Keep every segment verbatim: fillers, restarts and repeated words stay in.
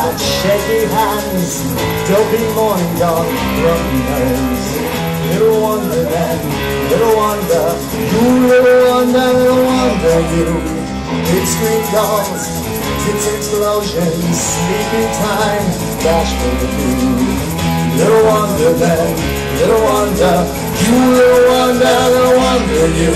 got shaky hands, dopey morning dawn, broken nose. Little wonder then, little wonder, you little wonder, little wonder you. Big screen dolls, kids explosions, sleeping time, bashful to do. Little wonder then, little wonder, you little wonder, little wonder you.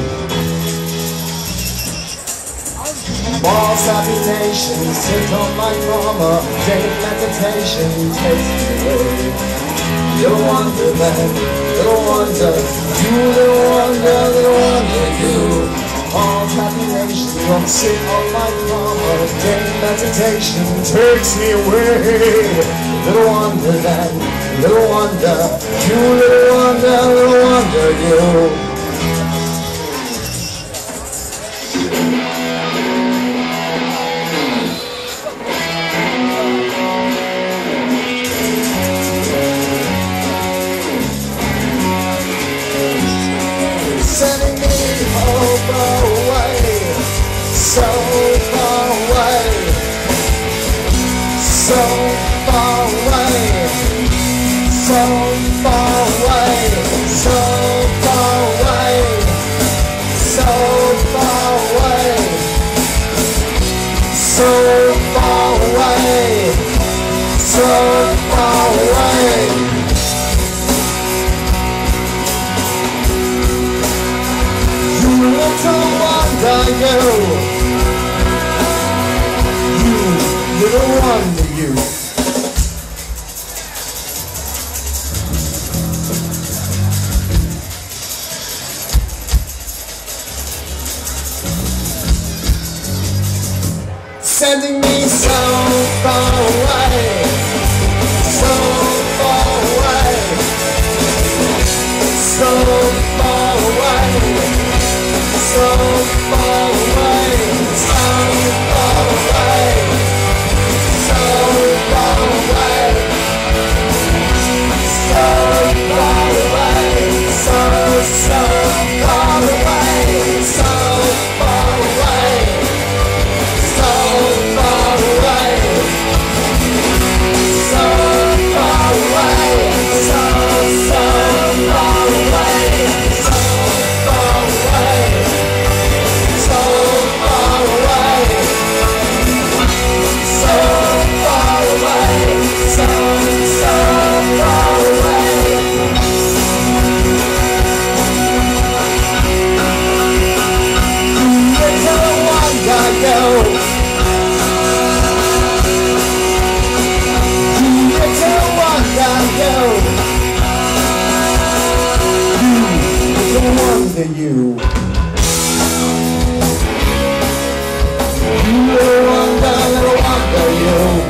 Balls, happy nation, sit on my mama, daily meditation takes me away. Little wonder then, little wonder, you little wonder, little wonder you. Balls, happy nation, come sit on my mama, daily meditation takes me away. Little wonder then, little wonder, you little wonder, little wonder you. Sending me over away, so far away, so far away, so far away, so far away, so far away, so far away, so far away. Little wonder you, you little wonder you. Sending me so far away, so far away, so far away. So far away, so far away, so far away, so far away, so, so far away, so far away, so far away, so far away, so, so far away, so far away. Wonder you. You little wonder, little wonder you.